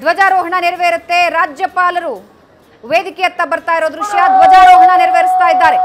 ಧ್ವಜಾರೋಹಣ ನೆರವೇರುತ್ತೆ. ರಾಜ್ಯಪಾಲರು ವೇದಿಕೆಯತ್ತ ಬರ್ತಾ ಇರೋ ದೃಶ್ಯ. ಧ್ವಜಾರೋಹಣ ನೆರವೇರಿಸ್ತಾ ಇದ್ದಾರೆ.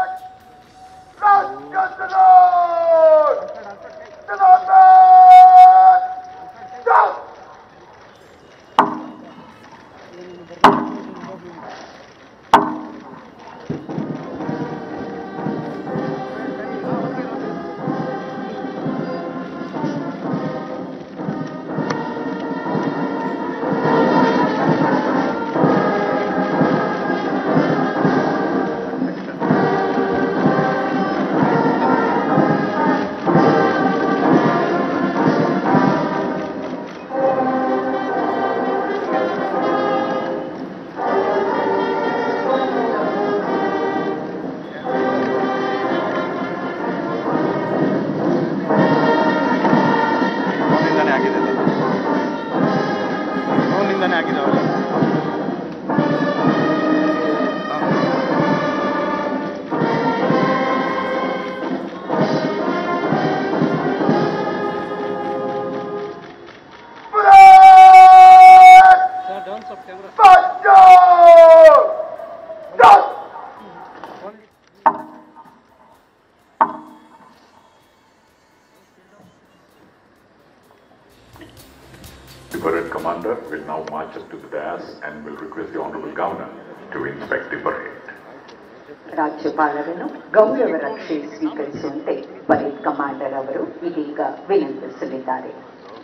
The parade commander will now march up to the dais and will request the Honorable Governor to inspect the parade. ರಾಜ್ಯಪಾಲರನ್ನು ಗೌರವ ರಕ್ಷೆ ಸ್ವೀಕರಿಸುವಂತೆ ಪರೇಡ್ ಕಮಾಂಡರ್ ಅವರು ಇದೀಗ ವಿನಂತಿಸಲಿದ್ದಾರೆ.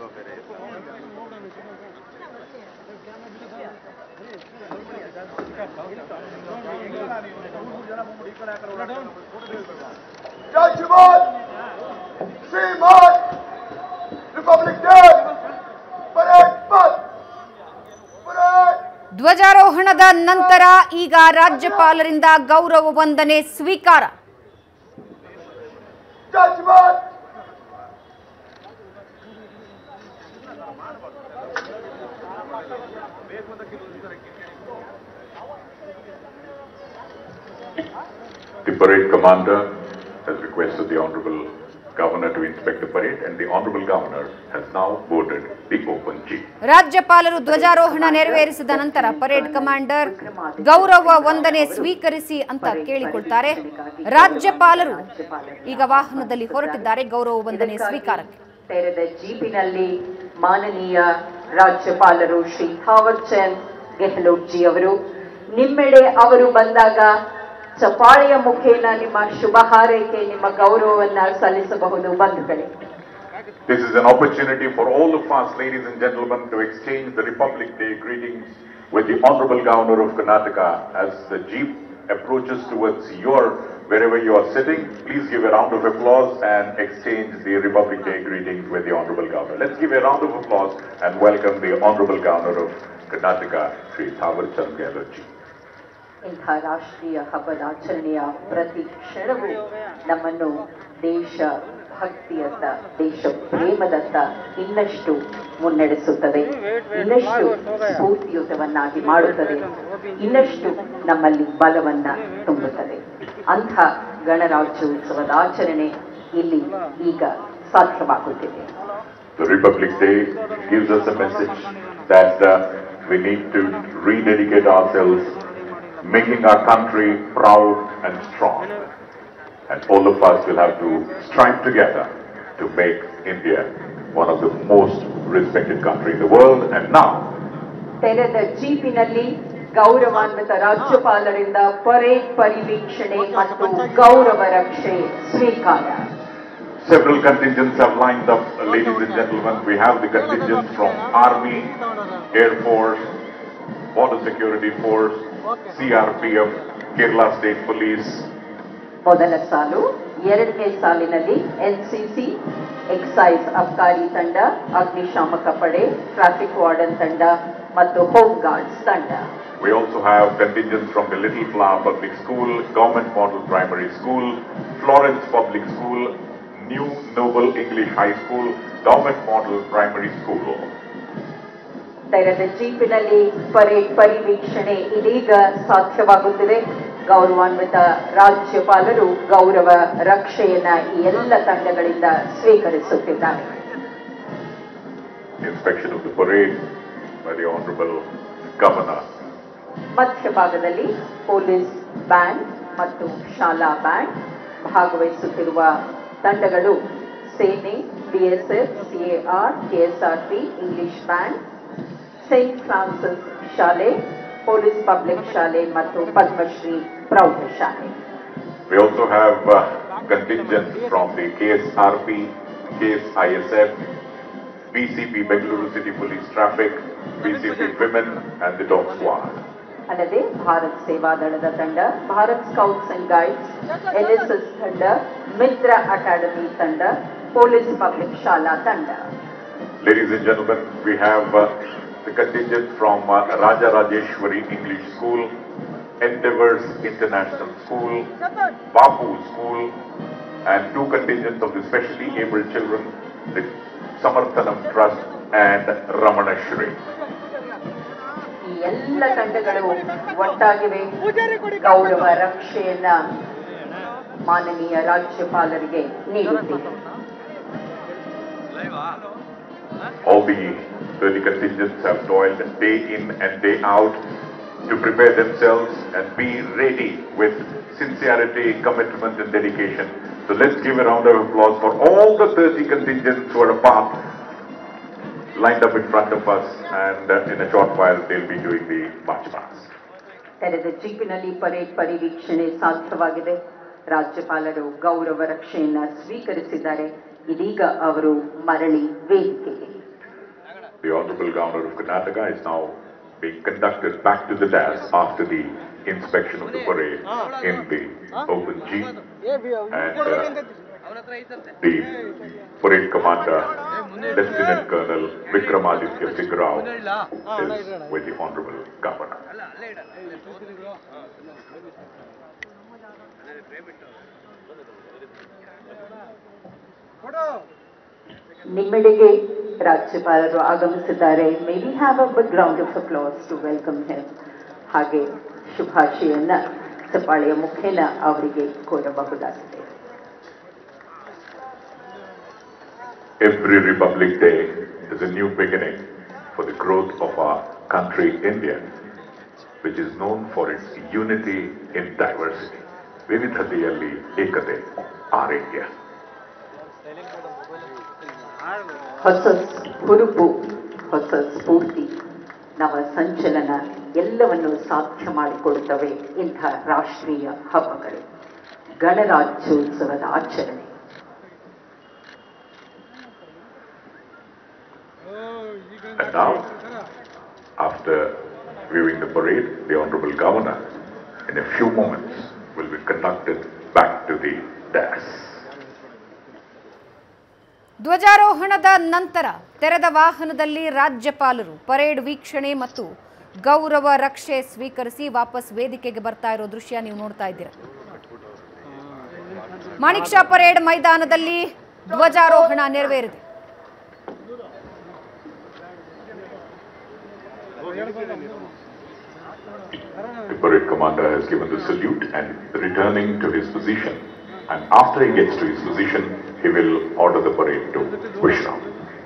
ಧ್ವಜಾರೋಹಣದ ನಂತರ ಈಗ ರಾಜ್ಯಪಾಲರಿಂದ ಗೌರವ ವಂದನೆ ಸ್ವೀಕಾರ. The parade commander has requested the Honorable Governor to inspect the parade, and the Honorable Governor has now boarded the open jeep. ರಾಜ್ಯಪಾಲರು ಧ್ವಜಾರೋಹಣ ನೆರವೇರಿಸಿದ ನಂತರ ಪರೇಡ್ ಕಮಾಂಡರ್ ಗೌರವ ವಂದನೆ ಸ್ವೀಕರಿಸಿ ಅಂತ ಕೇಳಿಕೊಳ್ತಾರೆ. ರಾಜ್ಯಪಾಲರು ಈಗ ವಾಹನದಲ್ಲಿ ಹೊರಟಿದ್ದಾರೆ ಗೌರವ ವಂದನೆ ಸ್ವೀಕಾರಕ್ಕೆ. ತೆರೆದ ಜೀಪಿನಲ್ಲಿ ಮಾನನೀಯ ರಾಜ್ಯಪಾಲರು ಶ್ರೀ ಥಾವರ್ ಚಂದ್ ಗೆಹ್ಲೋಟ್ ಜಿ ಅವರು ನಿಮ್ಮೆಡೆ ಅವರು ಬಂದಾಗ ಚಪಾಳೆಯ ಮುಖೇನ ನಿಮ್ಮ ಶುಭ ಹಾರೈಕೆ ನಿಮ್ಮ ಗೌರವವನ್ನು ಸಲ್ಲಿಸಬಹುದು ಬಂಧುಗಳೇ. This is an opportunity for all of us, ladies and gentlemen, to exchange the Republic Day greetings with the Honorable Governor of Karnataka as the jeep approaches towards wherever you are sitting. Please give a round of applause and exchange the Republic Day greetings with the Honorable Governor. Let's give a round of applause and welcome the Honorable Governor of Karnataka, Sri Thawar Chand Gehlot ji. ಇಂಥ ರಾಷ್ಟ್ರೀಯ ಹಬ್ಬದ ಆಚರಣೆಯ ಪ್ರತಿ ಕ್ಷಣವೂ ನಮ್ಮನ್ನು ದೇಶ ಭಕ್ತಿಯತ್ತ ದೇಶ ಪ್ರೇಮದತ್ತ ಇನ್ನಷ್ಟು ಮುನ್ನಡೆಸುತ್ತದೆ, ಇನ್ನಷ್ಟು ಸ್ಫೂರ್ತಿಯುತವನ್ನಾಗಿ ಮಾಡುತ್ತದೆ, ಇನ್ನಷ್ಟು ನಮ್ಮಲ್ಲಿ ಬಲವನ್ನ ತುಂಬುತ್ತದೆ. ಅಂಥ ಗಣರಾಜ್ಯೋತ್ಸವದ ಆಚರಣೆ ಇಲ್ಲಿ ಈಗ ಸಾಧ್ಯವಾಗುತ್ತಿದೆ. The Republic Day gives us a message that we need to rededicate ourselves, making our country proud and strong. And all of us will have to strive together to make India one of the most respected countries in the world. And now, ತೆರೆದ ಜೀಪಿನಲ್ಲಿ ಗೌರವಾನ್ವಿತ ರಾಜ್ಯಪಾಲರಿಂದ parade ಪರಿವೀಕ್ಷಣೆ ಮತ್ತು ಗೌರವ ರಕ್ಷೆ ಸ್ವೀಕಾರ. several contingents have lined up, ladies and gentlemen. We have the contingents from Army, Air Force, Border Security Force, CRPF, Kerala State Police. ಮೊದಲ ಸಾಲು, ಎರಡನೇ ಸಾಲಿನಲ್ಲಿ ಎನ್ಸಿಸಿ, ಎಕ್ಸೈಸ್ ಅಬ್ಕಾರಿ ತಂಡ, ಅಗ್ನಿಶಾಮಕ ಪಡೆ, ಟ್ರಾಫಿಕ್ ವಾರ್ಡನ್ ತಂಡ ಮತ್ತು ಹೋಮ್ ಗಾರ್ಡ್ಸ್ ತಂಡ. We also have contingents from the Little Flower Public School, Government Model Primary School, Florence Public School, New Noble English High School, Government Model Primary School. ತೆರೆದ ಜೀಪಿನಲ್ಲಿ parade ಪರಿವೀಕ್ಷಣೆ ಇದೀಗ ಸಾಧ್ಯವಾಗುತ್ತಿದೆ. ಗೌರವಾನ್ವಿತ ರಾಜ್ಯಪಾಲರು ಗೌರವ ರಕ್ಷೆಯನ್ನ ಈ ಎಲ್ಲ ತಂಡಗಳಿಂದ ಸ್ವೀಕರಿಸುತ್ತಿದ್ದಾರೆ. Inspection of the parade by the Honorable Governor. ಮಧ್ಯಭಾಗದಲ್ಲಿ ಪೊಲೀಸ್ ಬ್ಯಾಂಡ್ ಮತ್ತು ಶಾಲಾ ಬ್ಯಾಂಡ್ ಭಾಗವಹಿಸುತ್ತಿರುವ ತಂಡಗಳು ಸೇನೆ, BSF, CAR, KSRP, English band, saint Francis ಶಾಲೆ, ಪೊಲೀಸ್ ಪಬ್ಲಿಕ್ ಶಾಲೆ ಮತ್ತು ಪದ್ಮಶ್ರೀ ಪ್ರೌಢಶಾಲೆ. We also have contingent from the KSRP, KSISF, BCP Bengaluru City Police Traffic, BCP Women and the Dog Squad. ಅಲ್ಲದೆ ಭಾರತ್ ಸೇವಾ ದಳದ ತಂಡ, Bharat scouts and guides, NSS ತಂಡ, Mitra academy ತಂಡ, ಪೊಲೀಸ್ ಪಬ್ಲಿಕ್ ಶಾಲಾ ತಂಡ. Ladies and gentlemen, we have the contingent from Raja Rajeshwari English School, Endeavours International School, Bapu School, and 2 contingents of the specially abled children, the Samarthanam Trust and Ramanashri. ಈ ಎಲ್ಲ ತಂಡಗಳು ಒಟ್ಟಾಗಿವೆ. ಗೌರವ ರಕ್ಷೆಯನ್ನ ಮಾನನೀಯ ರಾಜ್ಯಪಾಲರಿಗೆ ನೀಡುತ್ತಿದೆ. All the 30 contingents have toiled day in and day out to prepare themselves and be ready with sincerity, commitment and dedication. So let's give a round of applause for all the 30 contingents who are a part lined up in front of us, and in a short while they'll be doing the march past. ತೆರೆದ ಜೀಪಿನಲ್ಲಿ parade ಪರಿವೀಕ್ಷಣೆ ಸಾಧ್ಯವಾಗಿದೆ. ರಾಜ್ಯಪಾಲರು ಗೌರವ ರಕ್ಷೆಯನ್ನ ಸ್ವೀಕರಿಸಿದ್ದಾರೆ. ಇದೀಗ ಅವರು ಮರಳಿ ವೇದಿಕೆಗೆ. The Honorable Governor of Karnataka is now being conducted back to the dais after the inspection of the parade in the open jeep, and the parade commander, Lieutenant Colonel Vikramaditya Singh Rao, is with the Honorable Governor. ನಿಮ್ಮೆಡೆಗೆ ರಾಜ್ಯಪಾಲರು ಆಗಮಿಸಿದ್ದಾರೆ. May we have a big round of applause to welcome him. ಹಾಗೆ ಶುಭಾಶಯನ್ನ ಚಪ್ಪಾಳೆಯ ಮುಖೇನ ಅವರಿಗೆ ಕೋರಬಹುದಾಗಿದೆ. Every Republic Day is a new beginning for the growth of our country, India, which is known for its unity in diversity. ವಿವಿಧತೆಯಲ್ಲಿ ಏಕತೆ, our India. ಹೊಸ ಹುರುಪು, ಹೊಸ ಸ್ಫೂರ್ತಿ, ನವ ಸಂಚಲನ ಎಲ್ಲವನ್ನು ಸಾಧ್ಯ ಮಾಡಿಕೊಡುತ್ತವೆ ಇಂಥ ರಾಷ್ಟ್ರೀಯ ಹಬ್ಬಗಳು. ಗಣರಾಜ್ಯೋತ್ಸವದ ಆಚರಣೆ. And now, after viewing the parade, the Honorable Governor, in a few moments, will be conducted back to the dais. ಧ್ವಜಾರೋಹಣದ ನಂತರ ತೆರೆದ ವಾಹನದಲ್ಲಿ ರಾಜ್ಯಪಾಲರು ಪರೇಡ್ ವೀಕ್ಷಣೆ ಮತ್ತು ಗೌರವ ರಕ್ಷೆ ಸ್ವೀಕರಿಸಿ ವಾಪಸ್ ವೇದಿಕೆಗೆ ಬರ್ತಾ ಇರೋ ದೃಶ್ಯ ನೀವು ನೋಡ್ತಾ ಇದ್ದೀರಾ. ಮಾಣಿಕ್ ಷಾ ಪರೇಡ್ ಮೈದಾನದಲ್ಲಿ ಧ್ವಜಾರೋಹಣ ನೆರವೇರಿದೆ. The parade commander has given the salute and returning to his position. And after he gets to his position, he will order the parade to push round.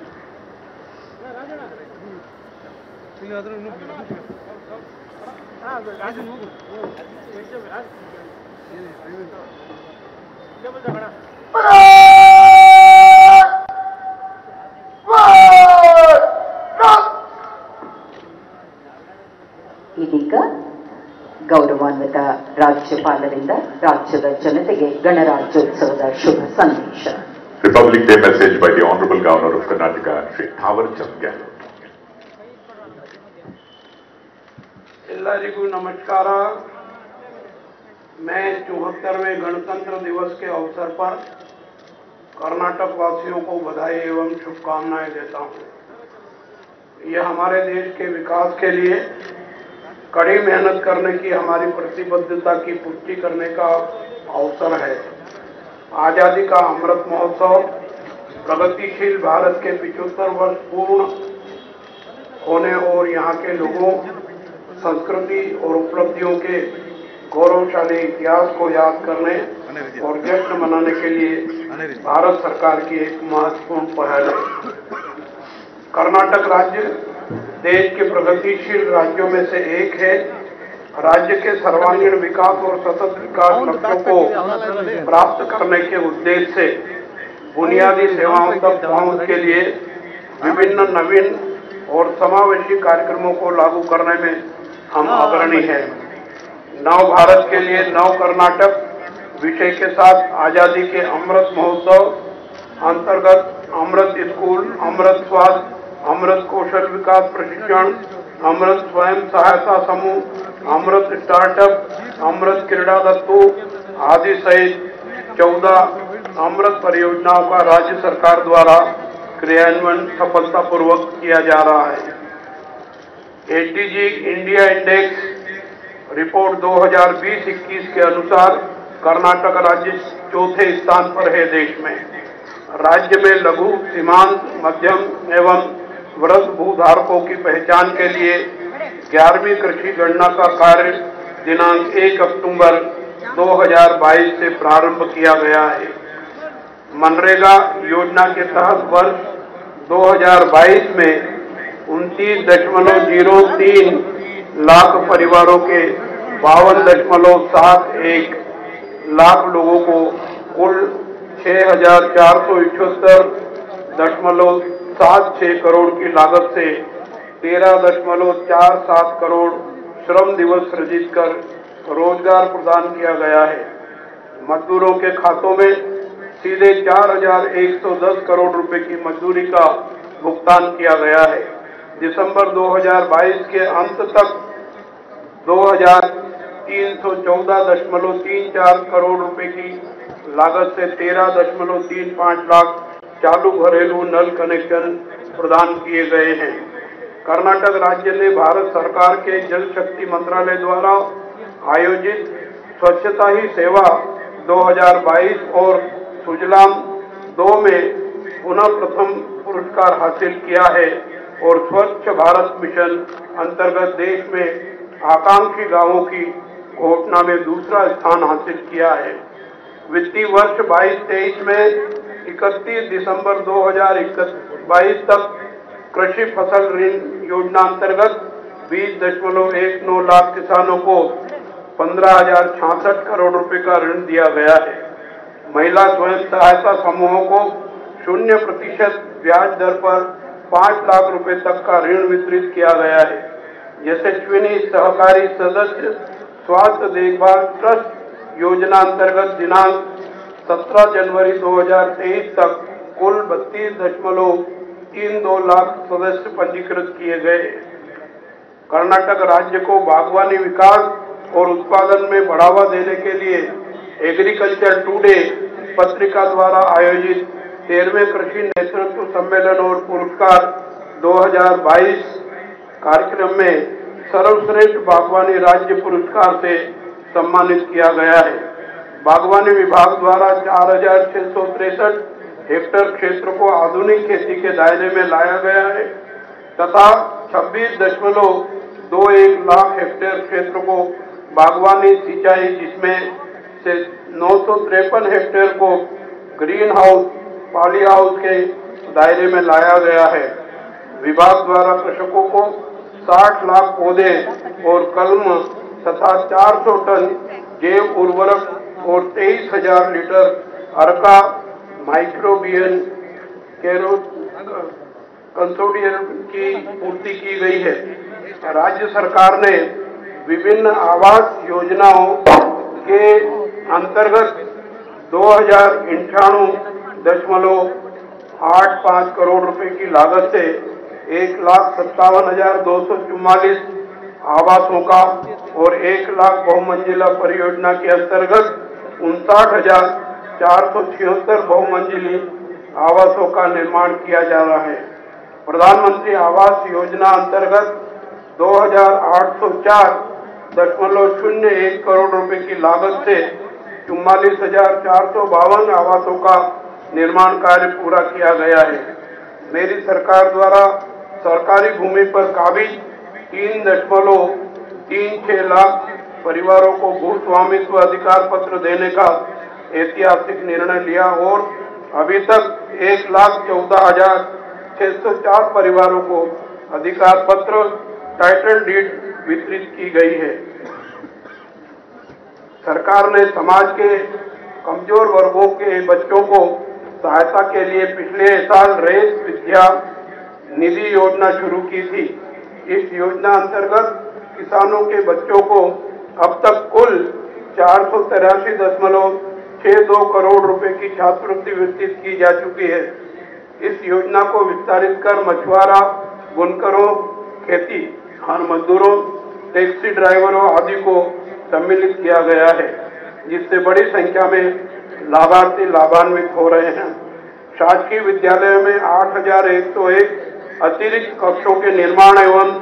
ಇದೀಗ ಗೌರವಾನ್ವಿತ ರಾಜ್ಯಪಾಲರಿಂದ ರಾಜ್ಯದ ಜನತೆಗೆ ಗಣರಾಜ್ಯೋತ್ಸವದ ಶುಭ ಸಂದೇಶ. Republic Day message by the Honorable Governor of Karnataka, Shri Thawar Chand Gehlot. ಎಲ್ಲರಿಗೂ नमस्कार। मैं 74वें गणतंत्र दिवस के अवसर पर कर्नाटक वासियों को बधाई एवं शुभकामनाएं देता हूं। यह हमारे देश के विकास के लिए कड़ी मेहनत करने की हमारी प्रतिबद्धता की पुष्टि करने का अवसर है। आजादी का अमृत महोत्सव प्रगतिशील भारत के 75 वर्ष पूर्ण होने और यहाँ के लोगों, संस्कृति और उपलब्धियों के गौरवशाली इतिहास को याद करने और जश्न मनाने के लिए भारत सरकार की एक महत्वपूर्ण पहल है। कर्नाटक राज्य देश के प्रगतिशील राज्यों में से एक है। राज्य के सर्वांगीण विकास और सतत विकास लक्ष्यों को प्राप्त करने के उद्देश्य से बुनियादी सेवाओं तक पहुंच के लिए विभिन्न नवीन और समावेशी कार्यक्रमों को लागू करने में हम अग्रणी हैं। नव भारत के लिए नव कर्नाटक विषय के साथ आजादी के अमृत महोत्सव अंतर्गत अमृत स्कूल, अमृत स्वास्थ्य, अमृत कौशल विकास प्रशिक्षण, अमृत स्वयं सहायता समूह, अमृत स्टार्टअप, अमृत क्रीड़ा दत्तू आदि सहित 14 अमृत परियोजनाओं का राज्य सरकार द्वारा क्रियान्वयन सफलतापूर्वक किया जा रहा है। एसडीजी इंडिया इंडेक्स रिपोर्ट 2020-21 के अनुसार कर्नाटक राज्य चौथे स्थान पर है देश में। राज्य में लघु, सीमांत, मध्यम एवं वृहद भूधारकों की पहचान के लिए 11वीं कृषि गणना का कार्य दिनांक 1 अक्टूबर 2022 से प्रारंभ किया गया है। मनरेगा योजना के तहत वर्ष 2022 में 29.03 लाख परिवारों के 52.71 लाख लोगों को कुल 6,478.76 करोड़ की लागत से 13.47 करोड़ श्रम दिवस सृजित कर रोजगार प्रदान किया गया है। मजदूरों के खातों में सीधे 4,110 करोड़ रुपए की मजदूरी का भुगतान किया गया है। दिसंबर 2022 के अंत तक 2,314.34 करोड़ रुपए की लागत से 13.35 लाख चालू घरेलू नल कनेक्शन प्रदान किए गए हैं। कर्नाटक राज्य ने भारत सरकार के जल शक्ति मंत्रालय द्वारा आयोजित स्वच्छता ही सेवा 2022 और सुजलाम 2 में पुनः प्रथम पुरस्कार हासिल किया है और स्वच्छ भारत मिशन अंतर्गत देश में आकांक्षी गांवों की घोषणा में दूसरा स्थान हासिल किया है। वित्तीय वर्ष 22-23 में 31 दिसंबर 2022 तक कृषि फसल ऋण योजना अंतर्गत 20.19 लाख किसानों को 15,066 करोड़ रुपए का ऋण दिया गया है। महिला स्वयं सहायता समूहों को 0% ब्याज दर पर 5 लाख रुपए तक का ऋण वितरित किया गया है। यशस्विनी सहकारी सदस्य स्वास्थ्य देखभाल ट्रस्ट योजना अंतर्गत दिनांक 17 जनवरी 2023 तक कुल 32.32 लाख सदस्य पंजीकृत किए गए। कर्नाटक राज्य को बागवानी विकास और उत्पादन में बढ़ावा देने के लिए एग्रीकल्चर टुडे पत्रिका द्वारा आयोजित 13वें कृषि नेतृत्व सम्मेलन और पुरस्कार 2022 कार्यक्रम में सर्वश्रेष्ठ बागवानी राज्य पुरस्कार से सम्मानित किया गया है। बागवानी विभाग द्वारा 4,663 हेक्टेयर क्षेत्र को आधुनिक खेती के दायरे में लाया गया है तथा 26.21 लाख हेक्टेयर क्षेत्र को बागवानी सिंचाई, जिसमें से 953 हेक्टेयर को ग्रीन हाउस पॉली हाउस के दायरे में लाया गया है। विभाग द्वारा कृषकों को 60 लाख पौधे और कलम तथा 400 टन जैव उर्वरक और 23,000 लीटर अर्का माइक्रोबियन कंसोर्टियम की पूर्ति की गई है। राज्य सरकार ने विभिन्न आवास योजनाओं के अंतर्गत 2,098.85 करोड़ रुपए की लागत से 1,57,244 आवासों का और 1 लाख बहुमंजिला परियोजना के अंतर्गत 59,476 बहुमंजिली आवासों का निर्माण किया जा रहा है। प्रधानमंत्री आवास योजना अंतर्गत 2,804.01 करोड़ रुपए की लागत से 44,452 आवासों का निर्माण कार्य पूरा किया गया है। मेरी सरकार द्वारा सरकारी भूमि पर काबिज 3.36 लाख परिवारों को भू स्वामित्व अधिकार पत्र देने का ऐतिहासिक निर्णय लिया और अभी तक 1,14,604 परिवारों को अधिकार पत्र टाइटल डीड वितरित की गई है। सरकार ने समाज के कमजोर वर्गों के बच्चों को सहायता के लिए पिछले साल रईस विद्या निधि योजना शुरू की थी। इस योजना अंतर्गत किसानों के बच्चों को अब तक कुल 483.62 करोड़ रुपए की छात्रवृत्ति वितरित की जा चुकी है। इस योजना को विस्तारित कर मछुआरा, बुनकरों, खेती मजदूरों, टैक्सी ड्राइवरों आदि को सम्मिलित किया गया है, जिससे बड़ी संख्या में लाभार्थी लाभान्वित हो रहे हैं। शासकीय विद्यालयों में 8,101 अतिरिक्त कक्षों के निर्माण एवं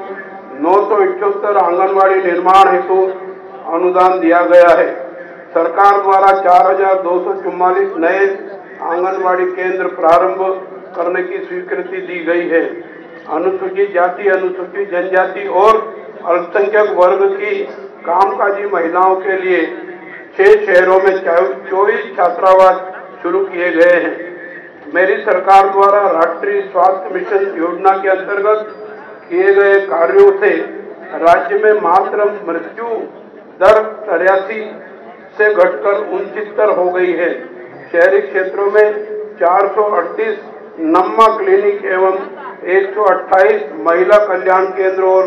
978 आंगनबाड़ी निर्माण हेतु अनुदान दिया गया है। सरकार द्वारा 4,244 नए आंगनबाड़ी केंद्र प्रारंभ करने की स्वीकृति दी गई है। अनुसूचित जाति, अनुसूचित जनजाति और अल्पसंख्यक वर्ग की कामकाजी महिलाओं के लिए 6 शहरों में 24 छात्रावास शुरू किए गए हैं। मेरी सरकार द्वारा राष्ट्रीय स्वास्थ्य मिशन योजना के अंतर्गत किए गए कार्यों से राज्य में मातृ मृत्यु दर 83 से घटकर 69 हो गई है। शहरी क्षेत्रों में 438 नम्मा क्लिनिक एवं 128 महिला कल्याण केंद्र और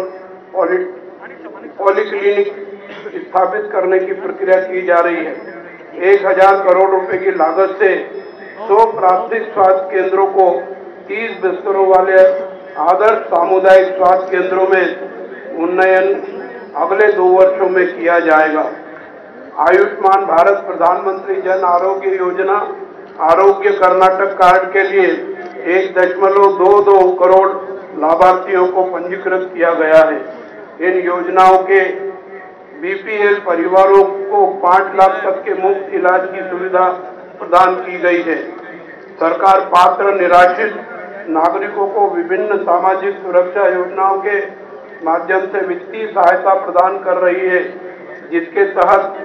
पॉलीक्लिनिक स्थापित करने की प्रक्रिया की जा रही है। 1,000 करोड़ रुपए की लागत से 100 प्राथमिक स्वास्थ्य केंद्रों को 30 बिस्तरों वाले आदर्श सामुदायिक स्वास्थ्य केंद्रों में उन्नयन अगले 2 वर्षों में किया जाएगा। आयुष्मान भारत प्रधानमंत्री जन आरोग्य योजना आरोग्य कर्नाटक कार्ड के लिए 1.22 करोड़ लाभार्थियों को पंजीकृत किया गया है। इन योजनाओं के बीपीएल परिवारों को 5 लाख तक के मुफ्त इलाज की सुविधा प्रदान की गई है। सरकार पात्र निराश्रित नागरिकों को विभिन्न सामाजिक सुरक्षा योजनाओं के माध्यम से वित्तीय सहायता प्रदान कर रही है, जिसके तहत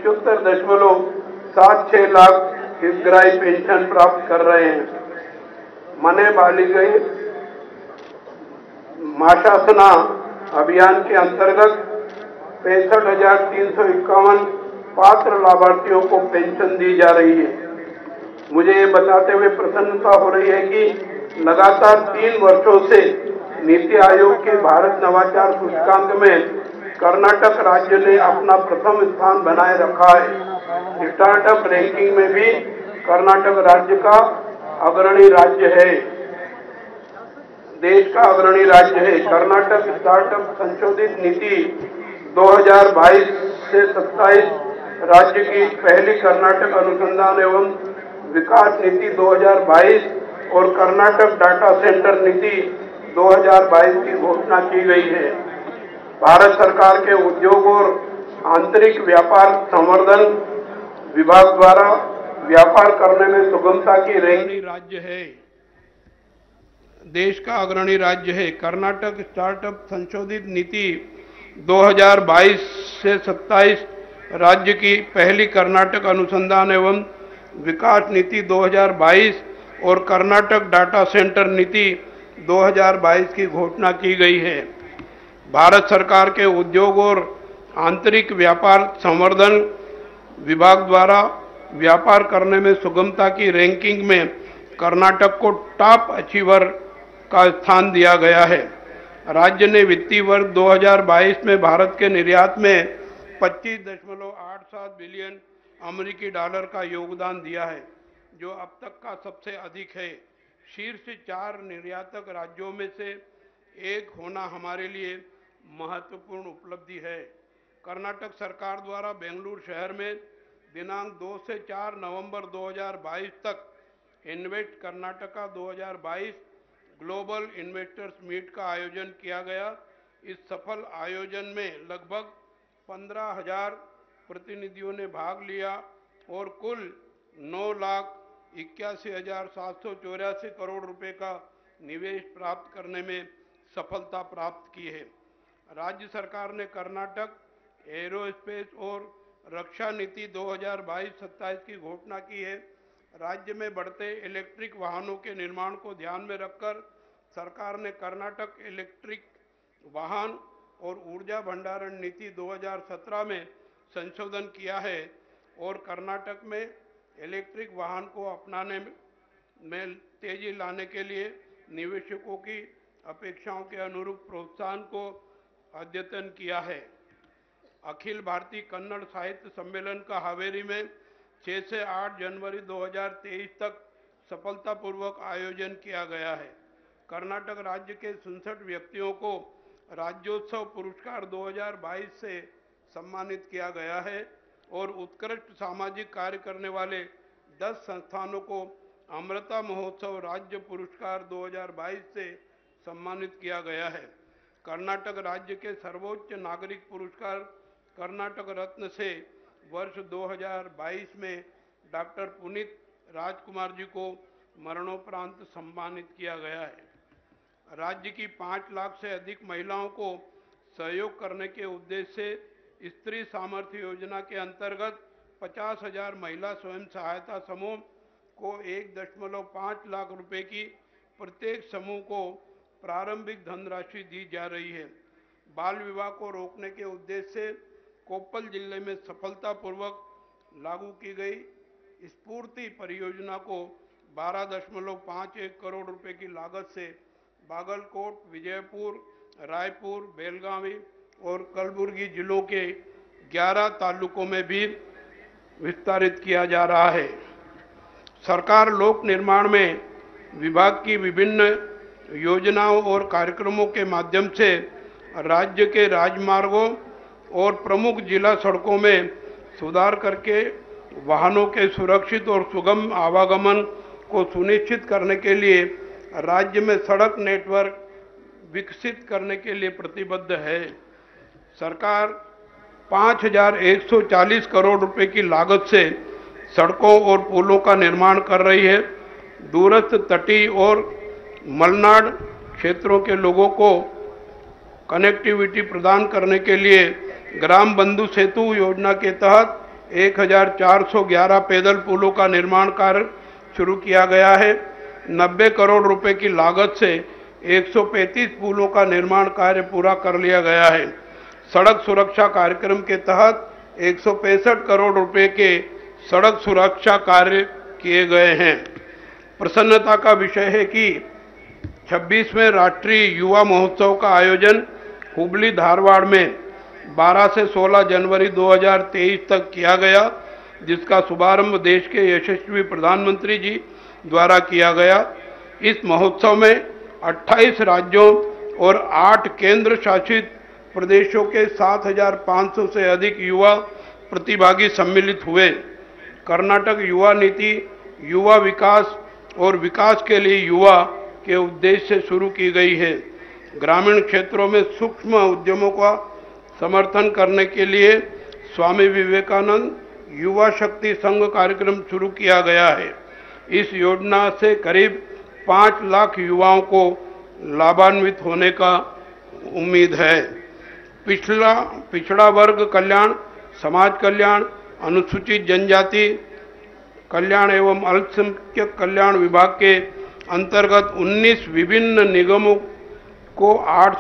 75.76 लाख हितग्राही पेंशन प्राप्त कर रहे हैं। मने बालिगई माशासना अभियान के अंतर्गत 65,351 पात्र लाभार्थियों को पेंशन दी जा रही है। मुझे ये बताते हुए प्रसन्नता हो रही है कि लगातार 3 वर्षों से नीति आयोग के भारत नवाचार सूचकांक में कर्नाटक राज्य ने अपना प्रथम स्थान बनाए रखा है। स्टार्टअप रैंकिंग में भी कर्नाटक राज्य का अग्रणी राज्य है, देश का अग्रणी राज्य है। कर्नाटक स्टार्टअप संशोधित नीति 2022 से 27 राज्य की पहली कर्नाटक अनुसंधान एवं विकास नीति 2022 और कर्नाटक डाटा सेंटर नीति 2022 की घोषणा की गई है। भारत सरकार के उद्योग और आंतरिक व्यापार संवर्धन विभाग द्वारा व्यापार करने में सुगमता की रैंकिंग राज्य है, देश का अग्रणी राज्य है। कर्नाटक स्टार्टअप संशोधित नीति 2022 से 27 राज्य की पहली कर्नाटक अनुसंधान एवं विकास नीति 2022 और कर्नाटक डाटा सेंटर नीति 2022 की घोषणा की गई है। भारत सरकार के उद्योग और आंतरिक व्यापार संवर्धन विभाग द्वारा व्यापार करने में सुगमता की रैंकिंग में कर्नाटक को टॉप अचीवर का स्थान दिया गया है। राज्य ने वित्तीय वर्ष 2022 में भारत के निर्यात में 25.87 बिलियन अमेरिकी डॉलर का योगदान दिया है, जो अब तक का सबसे अधिक है। शीर्ष 4 निर्यातक राज्यों में से एक होना हमारे लिए महत्वपूर्ण उपलब्धि है। कर्नाटक सरकार द्वारा बेंगलुरु शहर में दिनांक 2 से 4 नवंबर 2022 तक invest Karnataka 2022 global investors meet का आयोजन किया गया। इस सफल आयोजन में लगभग 15,000 प्रतिनिधियों ने भाग लिया और कुल 9,81,784 करोड़ रुपए का निवेश प्राप्त करने में सफलता प्राप्त की है। राज्य सरकार ने कर्नाटक एरोस्पेस और रक्षा नीति 2022-27 की घोषणा की है। राज्य में बढ़ते इलेक्ट्रिक वाहनों के निर्माण को ध्यान में रखकर सरकार ने कर्नाटक इलेक्ट्रिक वाहन और ऊर्जा भंडारण नीति 2017 में संशोधन किया है और कर्नाटक में इलेक्ट्रिक वाहन को अपनाने में तेजी लाने के लिए निवेशकों की अपेक्षाओं के अनुरूप प्रोत्साहन को अद्यतन किया है। अखिल भारतीय कन्नड़ साहित्य सम्मेलन का हावेरी में 6 से 8 जनवरी 2023 तक सफलतापूर्वक आयोजन किया गया है। कर्नाटक राज्य के 67 व्यक्तियों को राज्योत्सव पुरस्कार 2022 से सम्मानित किया गया है और उत्कृष्ट सामाजिक कार्य करने वाले 10 संस्थानों को अमृता महोत्सव राज्य पुरस्कार 2022 से सम्मानित किया गया है। कर्नाटक राज्य के सर्वोच्च नागरिक पुरस्कार कर्नाटक रत्न से वर्ष 2022 में डॉक्टर पुनीत राजकुमार जी को मरणोपरांत सम्मानित किया गया है। राज्य की 5 लाख से अधिक महिलाओं को सहयोग करने के उद्देश्य से स्त्री सामर्थ्य योजना के अंतर्गत 50,000 महिला स्वयं सहायता समूह को 1.5 लाख रुपए की प्रत्येक समूह को प्रारंभिक धनराशि दी जा रही है। बाल विवाह को रोकने के उद्देश्य से कोप्पल जिले में सफलतापूर्वक लागू की गई स्फूर्ति परियोजना को 12.51 करोड़ रुपए की लागत से बागलकोट, विजयपुर, रायपुर, बेलगावी और कलबुर्गी जिलों के 11 तालुकों में भी विस्तारित किया जा रहा है। सरकार लोक निर्माण में विभाग की विभिन्न योजनाओं और कार्यक्रमों के माध्यम से राज्य के राजमार्गों और प्रमुख जिला सड़कों में सुधार करके वाहनों के सुरक्षित और सुगम आवागमन को सुनिश्चित करने के लिए राज्य में सड़क नेटवर्क विकसित करने के लिए प्रतिबद्ध है। सरकार 5,140 करोड़ रुपए की लागत से सड़कों और पुलों का निर्माण कर रही है। दूरस्थ तटीय और मलनाड क्षेत्रों के लोगों को कनेक्टिविटी प्रदान करने के लिए ग्राम बंधु सेतु योजना के तहत 1,411 पैदल पुलों का निर्माण कार्य शुरू किया गया है। 90 करोड़ रुपए की लागत से 135 पुलों का निर्माण कार्य पूरा कर लिया गया है। सड़क सुरक्षा कार्यक्रम के तहत 165 करोड़ रुपए के सड़क सुरक्षा कार्य किए गए हैं। प्रसन्नता का विषय है कि 26वें राष्ट्रीय युवा महोत्सव का आयोजन हुबली धारवाड़ में 12 से 16 जनवरी 2023 तक किया गया, जिसका शुभारंभ देश के यशस्वी प्रधानमंत्री जी द्वारा किया गया। इस महोत्सव में 28 राज्यों और 8 केंद्र शासित प्रदेशों के 7,500 से अधिक युवा प्रतिभागी सम्मिलित हुए। कर्नाटक युवा नीति युवा विकास और विकास के लिए युवा के उद्देश्य से शुरू की गई है। ग्रामीण क्षेत्रों में सूक्ष्म उद्यमों का समर्थन करने के लिए स्वामी विवेकानंद युवा शक्ति संघ कार्यक्रम शुरू किया गया है। इस योजना से करीब 5 लाख युवाओं को लाभान्वित होने का उम्मीद है। पिछड़ा वर्ग कल्याण, समाज कल्याण, अनुसूचित जनजाति कल्याण एवं अल्पसंख्यक कल्याण विभाग के अंतर्गत 19 विभिन्न निगमों को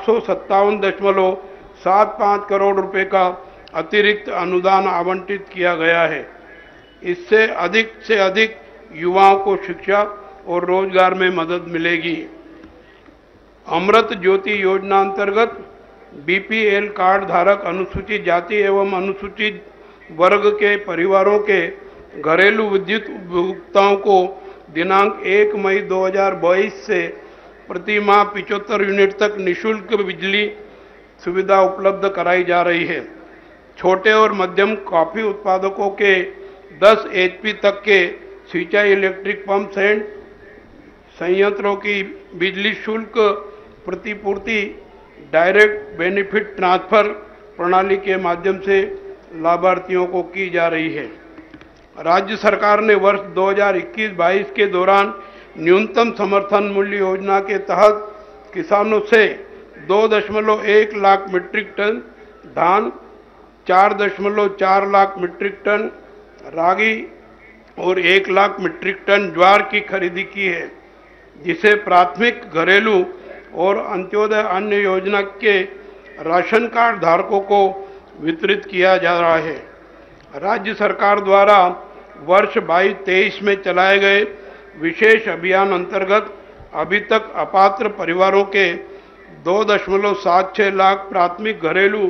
857.75 करोड़ रुपए का अतिरिक्त अनुदान आवंटित किया गया है। इससे अधिक युवाओं को शिक्षा और रोजगार में मदद मिलेगी। अमृत ज्योति योजना अंतर्गत बीपीएल कार्ड धारक अनुसूचित जाति एवं अनुसूचित वर्ग के परिवारों के घरेलू विद्युत उपभोक्ताओं को दिनांक 1 मई 2022 से प्रति माह 75 यूनिट तक निःशुल्क बिजली सुविधा उपलब्ध कराई जा रही है। छोटे और मध्यम कॉफी उत्पादकों के 10 एचपी तक के सिंचाई इलेक्ट्रिक पंप सेट संयंत्रों की बिजली शुल्क प्रतिपूर्ति डायरेक्ट बेनिफिट ट्रांसफर प्रणाली के माध्यम से लाभार्थियों को की जा रही है। राज्य सरकार ने वर्ष 2021-22 के दौरान न्यूनतम समर्थन मूल्य योजना के तहत किसानों से 2.1 लाख मीट्रिक टन धान, 4.4 लाख मीट्रिक टन रागी और 1 लाख मीट्रिक टन ज्वार की खरीदी की है, जिसे प्राथमिक घरेलू और अंत्योदय अन्न योजना के राशन कार्ड धारकों को वितरित किया जा रहा है। राज्य सरकार द्वारा वर्ष 22-23 में चलाए गए विशेष अभियान अंतर्गत अभी तक अपात्र परिवारों के 2.76 लाख प्राथमिक घरेलू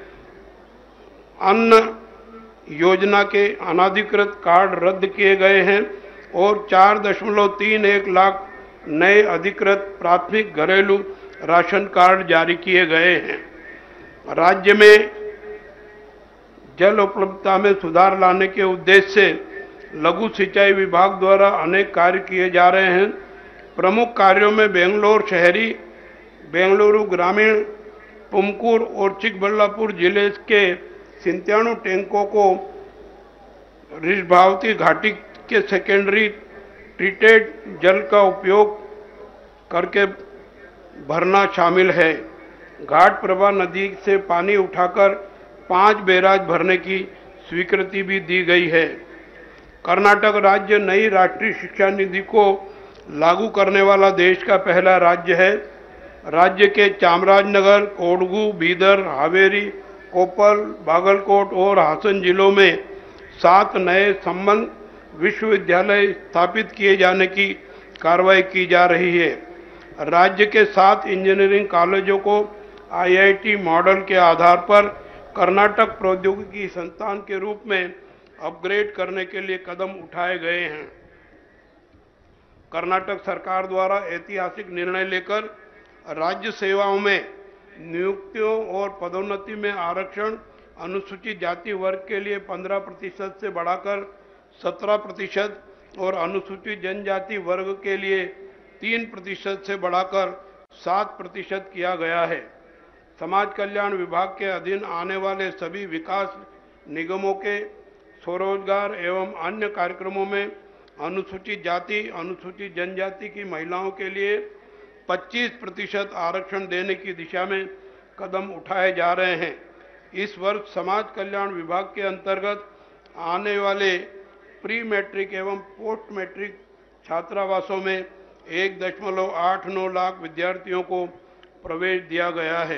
अन्न योजना के अनाधिकृत कार्ड रद्द किए गए हैं और 4.31 लाख नए अधिकृत प्राथमिक घरेलू राशन कार्ड जारी किए गए हैं। राज्य में जल उपलब्धता में सुधार लाने के उद्देश्य से लघु सिंचाई विभाग द्वारा अनेक कार्य किए जा रहे हैं। प्रमुख कार्यों में बेंगलोर शहरी, बेंगलुरु ग्रामीण, तुमकुर और चिकबल्लापुर जिले के 97 टैंकों को ऋषभावती घाटी के सेकेंडरी ट्रीटेड जल का उपयोग करके भरना शामिल है। घाट प्रभा नदी से पानी उठाकर 5 बैराज भरने की स्वीकृति भी दी गई है। कर्नाटक राज्य नई राष्ट्रीय शिक्षा नीति को लागू करने वाला देश का पहला राज्य है। राज्य के चामराजनगर, कोडगू, बीदर, हावेरी, कोप्पल, बागलकोट और हासन जिलों में 7 नए संबंध विश्वविद्यालय स्थापित किए जाने की कार्रवाई की जा रही है। राज्य के 7 इंजीनियरिंग कॉलेजों को IIT मॉडल के आधार पर कर्नाटक प्रौद्योगिकी संस्थान के रूप में अपग्रेड करने के लिए कदम उठाए गए हैं। कर्नाटक सरकार द्वारा ऐतिहासिक निर्णय लेकर राज्य सेवाओं में नियुक्तियों और पदोन्नति में आरक्षण अनुसूचित जाति वर्ग के लिए 15% से बढ़ाकर 17% और अनुसूचित जनजाति वर्ग के लिए 3% से बढ़ाकर 7% किया गया है। समाज कल्याण विभाग के अधीन आने वाले सभी विकास निगमों के स्वरोजगार एवं अन्य कार्यक्रमों में अनुसूचित जाति, अनुसूचित जनजाति की महिलाओं के लिए 25% आरक्षण देने की दिशा में कदम उठाए जा रहे हैं। इस वर्ष समाज कल्याण विभाग के अंतर्गत आने वाले प्री मैट्रिक एवं पोस्ट मैट्रिक छात्रावासों में 1.89 लाख विद्यार्थियों को प्रवेश दिया गया है।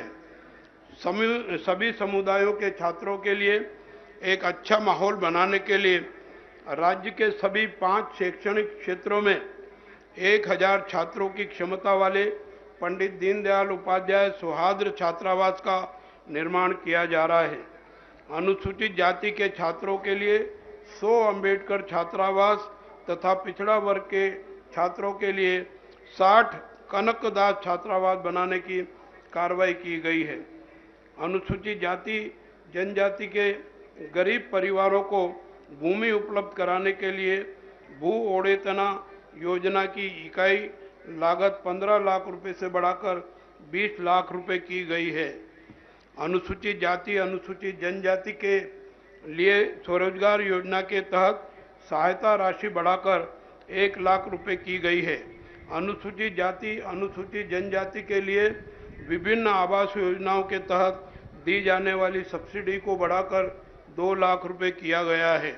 सभी समुदायों के छात्रों के लिए एक अच्छा माहौल बनाने के लिए राज्य के सभी 5 शैक्षणिक क्षेत्रों में 1000 छात्रों की क्षमता वाले पंडित दीनदयाल उपाध्याय सौहार्द छात्रावास का निर्माण किया जा रहा है। अनुसूचित जाति के छात्रों के लिए 100 अंबेडकर छात्रावास तथा पिछड़ा वर्ग के छात्रों के लिए 60 कनकदास छात्रावास बनाने की कार्रवाई की गई है। अनुसूचित जाति जनजाति के गरीब परिवारों को भूमि उपलब्ध कराने के लिए भू ओडेतना योजना की इकाई लागत 15 लाख रुपए से बढ़ाकर 20 लाख रुपए की गई है। अनुसूचित जाति अनुसूचित जनजाति के लिए स्वरोजगार योजना के तहत सहायता राशि बढ़ाकर 1 लाख रुपए की गई है। अनुसूचित जाति अनुसूचित जनजाति के लिए विभिन्न आवास योजनाओं के तहत दी जाने वाली सब्सिडी को बढ़ाकर 2 लाख रुपए किया गया है।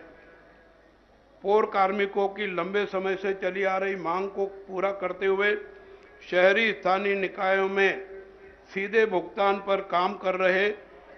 पौर कार्मिकों की लंबे समय से चली आ रही मांग को पूरा करते हुए शहरी स्थानीय निकायों में सीधे भुगतान पर काम कर रहे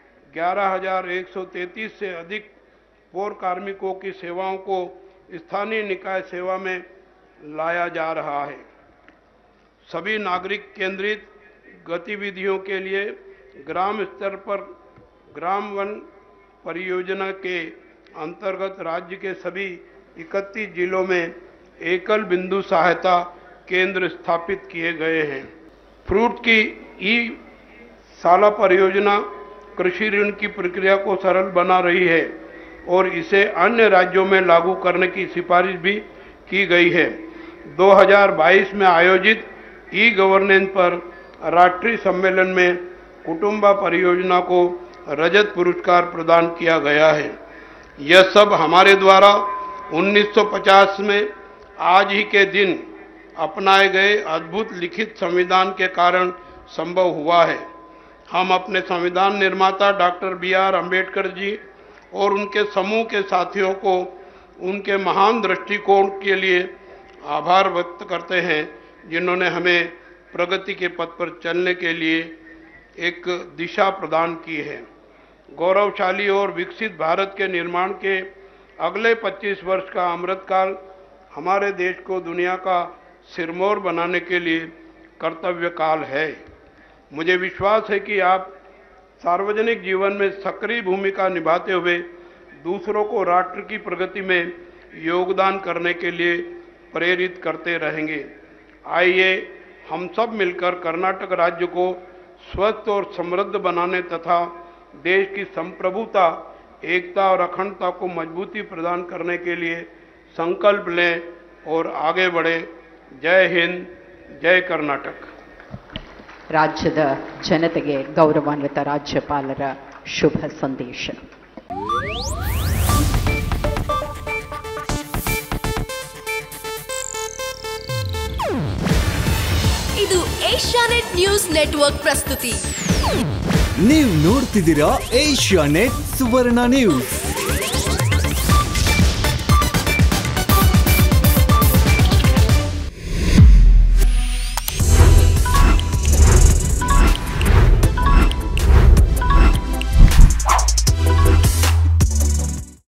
11,133 से अधिक पौर कार्मिकों की सेवाओं को स्थानीय निकाय सेवा में लाया जा रहा है। सभी नागरिक केंद्रित गतिविधियों के लिए ग्राम स्तर पर ग्राम वन परियोजना के अंतर्गत राज्य के सभी 31 जिलों में एकल बिंदु सहायता केंद्र स्थापित किए गए हैं। फ्रूट की ई-साला परियोजना कृषि ऋण की प्रक्रिया को सरल बना रही है और इसे अन्य राज्यों में लागू करने की सिफारिश भी की गई है। 2022 में आयोजित ई गवर्नेंस पर राष्ट्रीय सम्मेलन में कुटुंबा परियोजना को रजत पुरस्कार प्रदान किया गया है। यह सब हमारे द्वारा 1950 में आज ही के दिन अपनाए गए अद्भुत लिखित संविधान के कारण संभव हुआ है। हम अपने संविधान निर्माता डॉक्टर B.R. अम्बेडकर जी और उनके समूह के साथियों को उनके महान दृष्टिकोण के लिए आभार व्यक्त करते हैं, जिन्होंने हमें प्रगति के पथ पर चलने के लिए एक दिशा प्रदान की है। गौरवशाली और विकसित भारत के निर्माण के अगले 25 वर्ष का अमृतकाल हमारे देश को दुनिया का सिरमौर बनाने के लिए कर्तव्य काल है। मुझे विश्वास है कि आप सार्वजनिक जीवन में सक्रिय भूमिका निभाते हुए दूसरों को राष्ट्र की प्रगति में योगदान करने के लिए प्रेरित करते रहेंगे। आइए हम सब मिलकर कर्नाटक राज्य को स्वस्थ और समृद्ध बनाने तथा देश की संप्रभुता, एकता और अखंडता को मजबूती प्रदान करने के लिए संकल्प लें और आगे बढ़े। जय हिंद, जय कर्नाटक। ರಾಜ್ಯದ ಜನತೆಗೆ ಗೌರವಾನ್ವಿತ ರಾಜ್ಯಪಾಲರ ಶುಭ ಸಂದೇಶ. ಇದು ಏಷ್ಯಾನೆಟ್ ನ್ಯೂಸ್ ನೆಟ್ವರ್ಕ್ ಪ್ರಸ್ತುತಿ. ನೀವು ನೋಡ್ತಿದ್ದೀರಾ ಏಷ್ಯಾನೆಟ್ ಸುವರ್ಣ ನ್ಯೂಸ್.